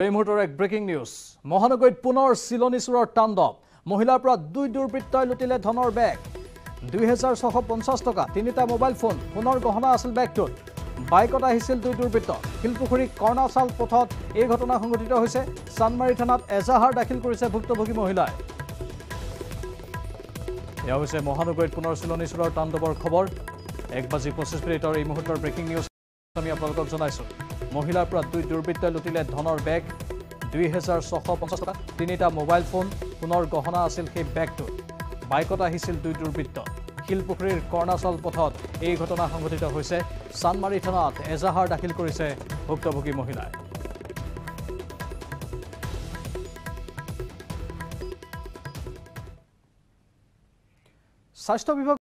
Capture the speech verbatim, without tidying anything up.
এই মুহূৰ্তৰ এক ব্ৰেকিং নিউজ মহানগৰীত পুনৰ চিলনিচুৰৰ তাণ্ডৱ মহিলাৰ পৰা দুই দুৰ্বৃত্তই লুটিলে ধনৰ বেগ দুই হাজাৰ ছশ পঞ্চাছ টকা তিনিটা মোবাইল ফোন পুনৰ গহনা আছিল বেগটোত বাইকত আহিছিল দুই দুৰ্বৃত্ত শিলপুখুৰী কৰ্ণাচাল পথত এই ঘটনা সংঘটিত হৈছে চানমাৰী থানাত এজাহাৰ দাখিল কৰিছে ভুক্তভোগী মহিলাই এয়া হৈছে মহানগৰীত পুনৰ চিলনিচুৰৰ তাণ্ডৱৰ খবৰ এক বাজি পঁচিছ মিনিটৰ এই মুহূৰ্তৰ ব্ৰেকিং নিউজ আমি আপোনালোকক জনাইছো মহিলাৰ পৰা দুই দুৰ্বৃত্তই লুটিলে ধনৰ বেগ দুই হাজাৰ ছশ পঞ্চাছ টকা তিনিটা মোবাইল ফোন পুনৰ গহনা আছিল সেই বেগটোত বাইকত আহিছিল দুই দুৰ্বৃত্ত শিলপুখুৰীৰ কৰ্ণাচাল পথত এই ঘটনা সংঘটিত হৈছে চানমাৰী থানাত এজাহাৰ দাখিল কৰিছে ভুক্তভোগী মহিলাই স্বাস্থ্য বিভাগ